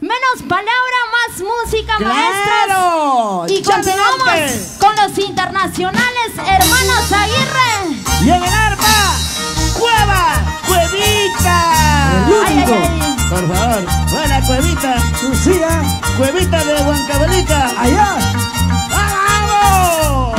Menos palabra, más música, ¡claro! maestros. Y continuamos con los internacionales hermanos Aguirre. Y en el arpa, Cuevita. Ay, ay, ay. Por favor, buena Cuevita. Lucía. Cuevita de Huancavelica. Allá. ¡Vamos!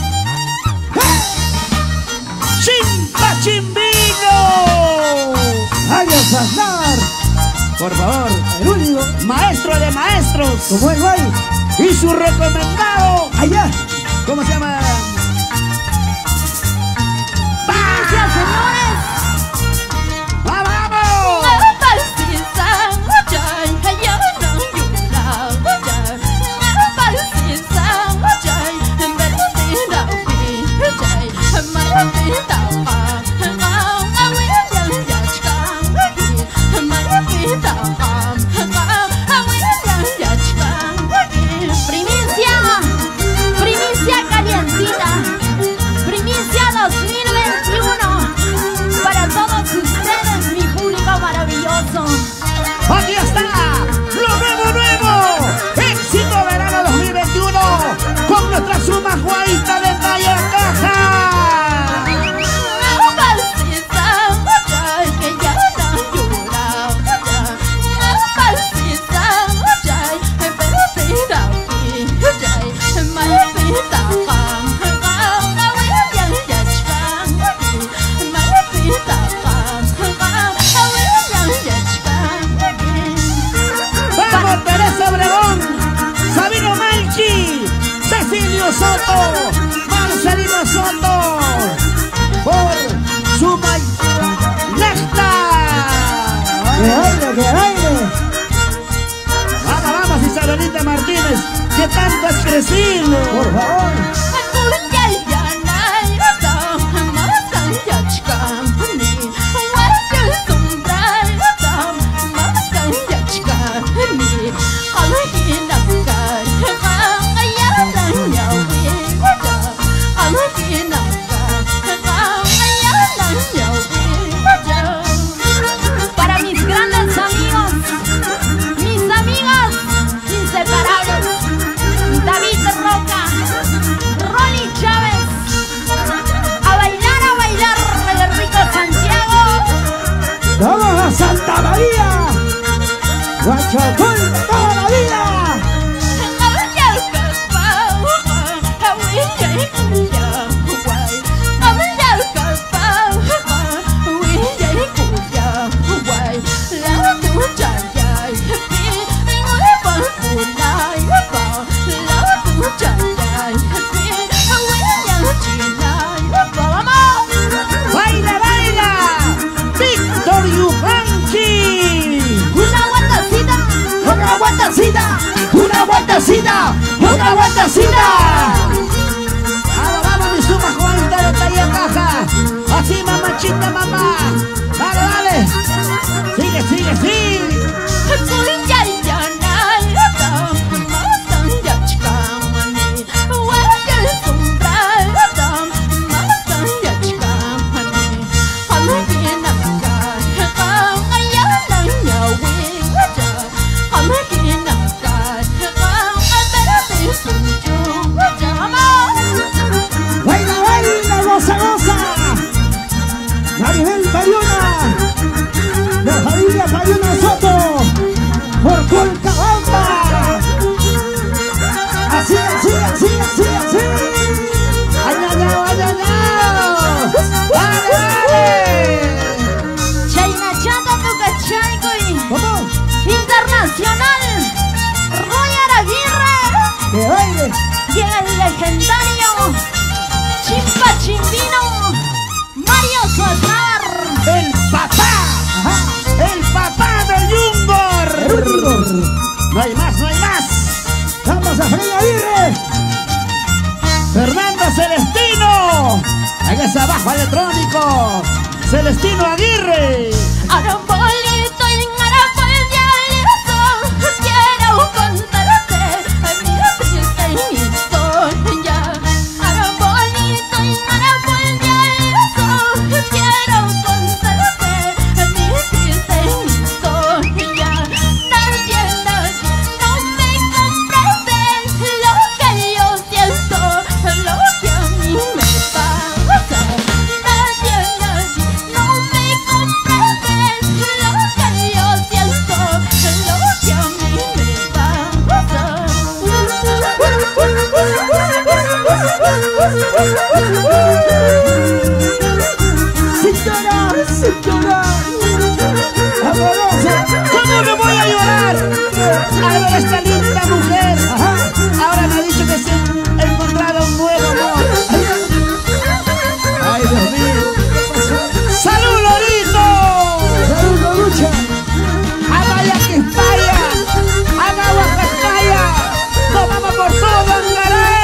¡Chimpa Chimbino! Arias Aznar. Por favor, El único. maestro de maestros. Como el guay. Y su recomendado. Allá. ¿Cómo se llama? Gracias, señores. ¡Vamos! Primicia calientita, primicia 2021 para todos ustedes, mi público maravilloso. ¡Aquí está! ¡Lo nuevo! ¡Éxito verano 2021! Con nuestra suma Juanita de talla caja. ¡Vamos, Teresa Obregón! ¡Sabino Malchi! ¡Cecilio Soto! ¡Marcelino Soto! ¡Por Suma Nesta! ¡Qué aire, qué aire! Vamos, Isabelita Martínez, que tanto has crecido. Por favor. Para mis grandes amigos, mis amigas inseparables, David Roca, Rolly Chávez, a bailar, el rico Santiago. ¡Vamos a Santa María! ¡Guachacol toda la vida! ¡Baila, baila! ¡Víctor Yupanqui! Una vueltecita, ¡Una vueltecita! ¡Una vueltecita! ¡Una vueltecita! Vamos, mi suma Juanita de talla caja. Así, mamachita, mamá. Dale. Sigue. ¡Baila, baila! ¡Goza, goza! Maribel Pariona. La familia Pariona Soto. Por Colcabamba. Así. ¡Añañao! ¡Dale! Chayna Chata Tucachaycoy, ¿Cómo? internacional, Roger Aguirre. ¡Que baile! Y el legendario Chimpa Chimbino, Mario Aznar. ¡El papá! Ajá. ¡El papá del Jungor! Rúdiger. No hay más. ¡Vamos a Freddy Aguirre! ¡Fernando Celestino! En ese abajo electrónico. ¡Celestino Aguirre! Arambolito y Arabolito, quiero contarte mi triste historia. Arambolito y Arabolito, quiero contarte mi triste historia. Nadie la Sin llorar, sin llorar. Amorosa. ¿Cómo no voy a llorar al ver a esta linda mujer? Ajá. Ahora me ha dicho que se ha encontrado un nuevo amor. Ay, Dios mío. ¡Salud, Lorito! Saludos, lucha. ¡Amaya que falla! ¡Agua que falla! ¡Nos vamos por todo, Angaré!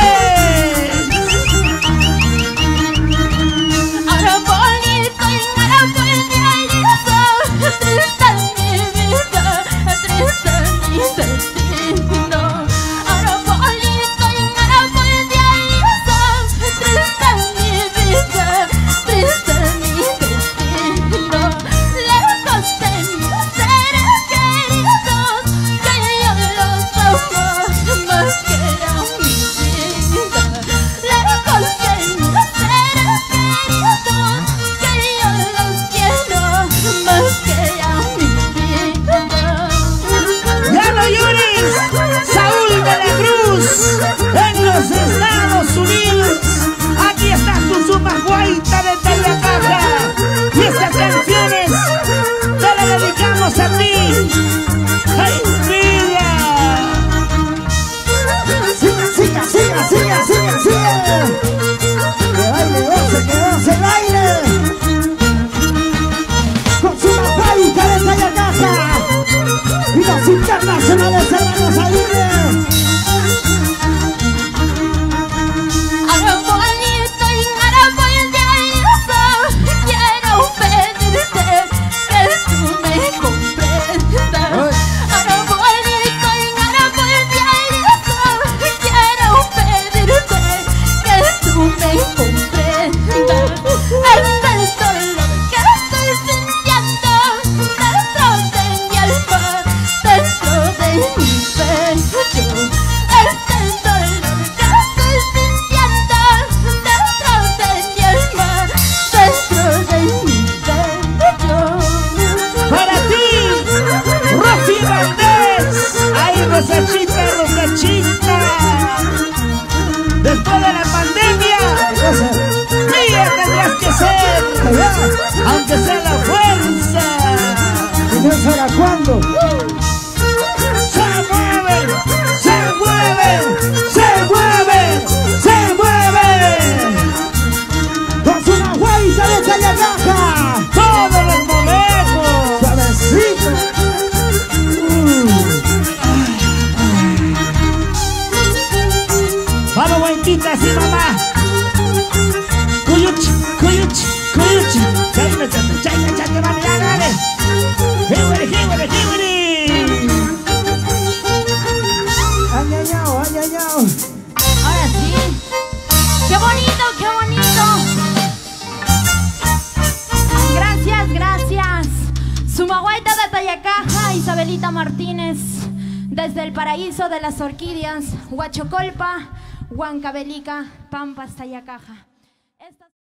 Arabolito y arabolito, triste mi vida, triste mi destino. Arabolito y arabolito, triste mi vida, triste mi destino. Lejos de mis seres queridos, que yo los amo más que a mi vida. Lejos de mis seres queridos, que yo los quiero más que a mi vida. ¡Ya no llores! ¡Saúl de la Cruz! En los Estados Unidos. Aquí está tu Sumaguaita de Tayacaja. Y estas canciones te las dedicamos a ti. ¡Ay, vida! Siga, siga, siga, siga, siga, siga. Que baile, goce el baile. Con su mapaita de Tayacaja. Y los internacionales hermanos Aguirre. Arabolito y arabolito, quiero pedirte que tú me comprendas. Arabolito y arabolito, quiero pedirte que tú me comprendas. Este dolor que estoy sintiendo dentro de mi alma, dentro de mi pecho. Este dolor que estoy sintiendo dentro de mi alma, dentro de mi pecho. Para ti, Rosy Valdés. ¡Ay, Rosachita, Rosachita! Después de la pandemia, mía tendrás que ser, aunque sea la fuerza. ¿Y no será cuándo? ¡Se mueve! ¡Se mueve! ¡Se mueve! ¡Se mueve! Con su mapaita de Tayacaja. ¡Todos los movemos! Suavecito. Vamos, guaitita, sí, mamá. Cuyuchi, cuyuchi, cuyuchi. Chayna, chayna, chayna, chayna, vale, ya, dale. Hiwiri, hiwiri, hiwiri. Añañao, añañao. Ahora sí. ¡Qué bonito, qué bonito! Gracias, gracias. Sumaguaita de Tayacaja, Isabelita Martínez. Desde el paraíso de las orquídeas, Huachocolpa, Huancavelica, Pampas, Tayacaja.